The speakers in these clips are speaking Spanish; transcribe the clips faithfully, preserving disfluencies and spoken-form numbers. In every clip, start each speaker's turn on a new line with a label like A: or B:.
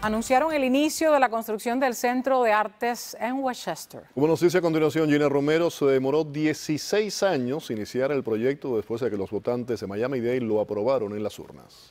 A: Anunciaron el inicio de la construcción del Centro de Artes en Westchester.
B: Como nos dice a continuación Gina Romero, se demoró dieciséis años iniciar el proyecto después de que los votantes de Miami-Dade lo aprobaron en las urnas.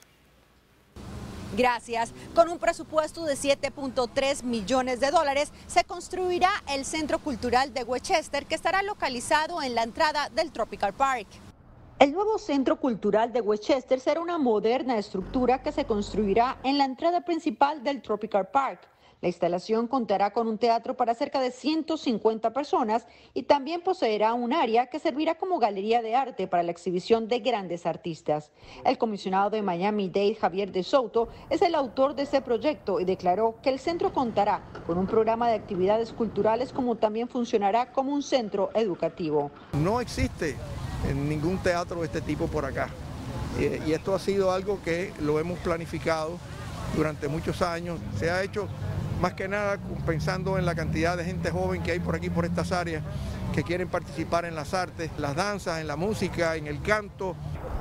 C: Gracias. Con un presupuesto de siete punto tres millones de dólares, se construirá el Centro Cultural de Westchester, que estará localizado en la entrada del Tropical Park. El nuevo Centro Cultural de Westchester será una moderna estructura que se construirá en la entrada principal del Tropical Park. La instalación contará con un teatro para cerca de ciento cincuenta personas y también poseerá un área que servirá como galería de arte para la exhibición de grandes artistas. El comisionado de Miami-Dade, Javier De Soto, es el autor de este proyecto y declaró que el centro contará con un programa de actividades culturales, como también funcionará como un centro educativo.
D: No existe en ningún teatro de este tipo por acá. Eh, y esto ha sido algo que lo hemos planificado durante muchos años. Se ha hecho más que nada pensando en la cantidad de gente joven que hay por aquí, por estas áreas, que quieren participar en las artes, las danzas, en la música, en el canto.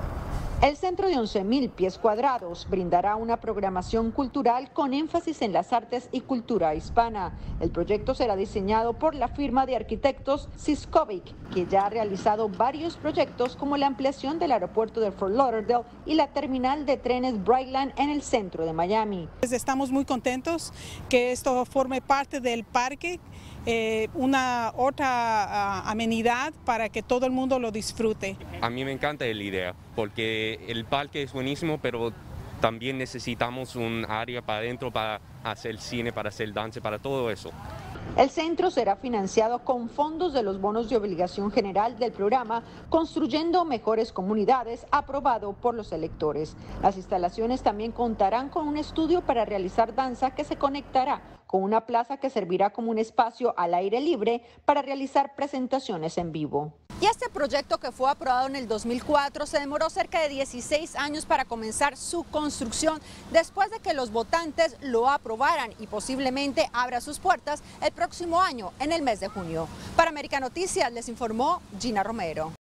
C: El centro de once mil pies cuadrados brindará una programación cultural con énfasis en las artes y cultura hispana. El proyecto será diseñado por la firma de arquitectos Siskovic, que ya ha realizado varios proyectos como la ampliación del aeropuerto de Fort Lauderdale y la terminal de trenes Brightline en el centro de Miami.
E: Estamos muy contentos que esto forme parte del parque, eh, una otra uh, amenidad para que todo el mundo lo disfrute.
F: A mí me encanta la idea porque el parque es buenísimo, pero también necesitamos un área para adentro para hacer cine, para hacer danza, para todo eso.
C: El centro será financiado con fondos de los bonos de obligación general del programa Construyendo Mejores Comunidades, aprobado por los electores. Las instalaciones también contarán con un estudio para realizar danza que se conectará con una plaza que servirá como un espacio al aire libre para realizar presentaciones en vivo. Y este proyecto, que fue aprobado en el dos mil cuatro, se demoró cerca de dieciséis años para comenzar su construcción, después de que los votantes lo aprobaran, y posiblemente abra sus puertas el próximo año en el mes de junio. Para América Noticias les informó Gina Romero.